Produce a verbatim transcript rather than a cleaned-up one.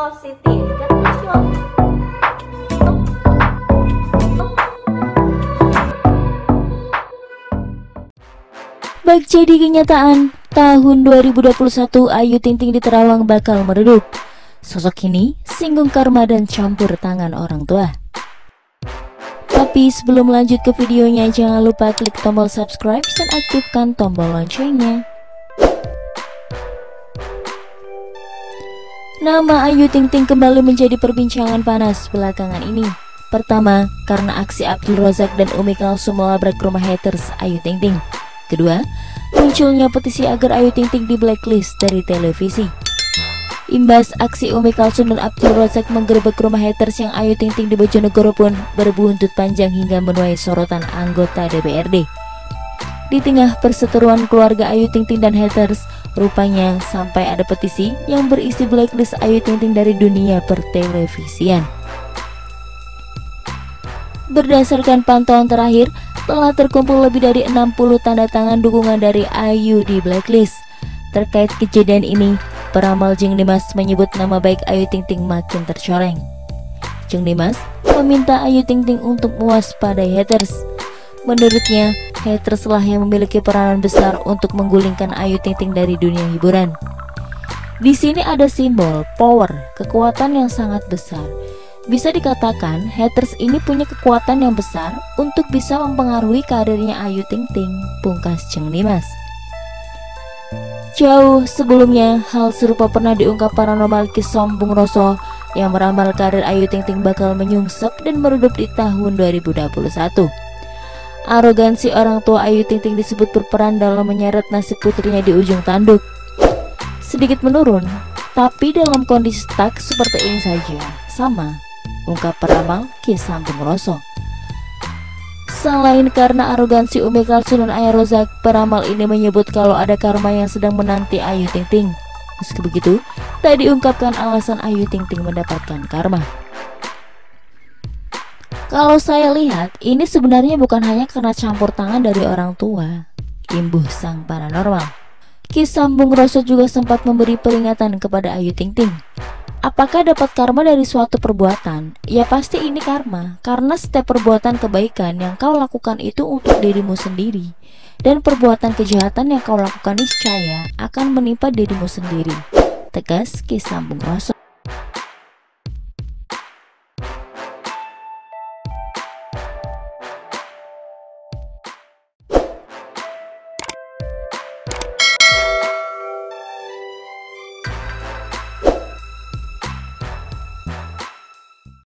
positif katanya Syok. Bak jadi kenyataan, tahun dua ribu dua puluh satu Ayu Ting Ting di Terawang bakal meredup. Sosok ini singgung karma dan campur tangan orang tua. Tapi sebelum lanjut ke videonya, jangan lupa klik tombol subscribe dan aktifkan tombol loncengnya. Nama Ayu Ting Ting kembali menjadi perbincangan panas belakangan ini. Pertama, karena aksi Abdul Razak dan Umi Kalsum melabrak rumah haters Ayu Ting Ting. Kedua, munculnya petisi agar Ayu Ting Ting di blacklist dari televisi. Imbas aksi Umi Kalsum dan Abdul Razak menggerebek rumah haters yang Ayu Ting Ting di Bojonegoro pun berbuntut panjang hingga menuai sorotan anggota D P R D. Di tengah perseteruan keluarga Ayu Ting Ting dan haters, rupanya sampai ada petisi yang berisi blacklist Ayu Ting Ting dari dunia pertelevisian. Berdasarkan pantauan terakhir, telah terkumpul lebih dari enam puluh tanda tangan dukungan dari Ayu di blacklist. Terkait kejadian ini, peramal Jeng Dimas menyebut nama baik Ayu Ting Ting makin tercoreng. Jeng Dimas meminta Ayu Ting Ting untuk mewaspadai haters. Menurutnya, haters lah yang memiliki peranan besar untuk menggulingkan Ayu Ting Ting dari dunia hiburan. Di sini ada simbol power, kekuatan yang sangat besar. Bisa dikatakan haters ini punya kekuatan yang besar untuk bisa mempengaruhi karirnya Ayu Ting Ting, pungkas Jeng Dimas. Jauh sebelumnya, hal serupa pernah diungkap paranormal Ki Sambung Roso yang meramal karir Ayu Ting Ting bakal menyungsep dan meredup di tahun dua ribu dua puluh satu. Arogansi orang tua Ayu Ting Ting disebut berperan dalam menyeret nasib putrinya di ujung tanduk. Sedikit menurun, tapi dalam kondisi stuck seperti ini saja sama, ungkap peramal Ki Sambung Roso. Selain karena arogansi Umi Kalsum dan Ayah Rozak, peramal ini menyebut kalau ada karma yang sedang menanti Ayu Ting Ting. Meski begitu, tak diungkapkan alasan Ayu Ting Ting mendapatkan karma. Kalau saya lihat, ini sebenarnya bukan hanya karena campur tangan dari orang tua, imbuh sang paranormal. Ki Sambung Roso juga sempat memberi peringatan kepada Ayu Ting Ting. Apakah dapat karma dari suatu perbuatan? Ya pasti ini karma, karena setiap perbuatan kebaikan yang kau lakukan itu untuk dirimu sendiri, dan perbuatan kejahatan yang kau lakukan niscaya akan menimpa dirimu sendiri, tegas Ki Sambung Roso.